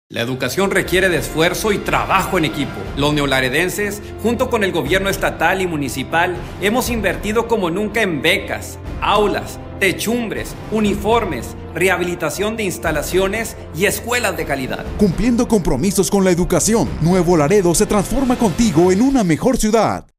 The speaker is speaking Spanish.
La educación requiere de esfuerzo y trabajo en equipo. Los neolaredenses, junto con el gobierno estatal y municipal, hemos invertido como nunca en becas, aulas, techumbres, uniformes, rehabilitación de instalaciones y escuelas de calidad. Cumpliendo compromisos con la educación, Nuevo Laredo se transforma contigo en una mejor ciudad.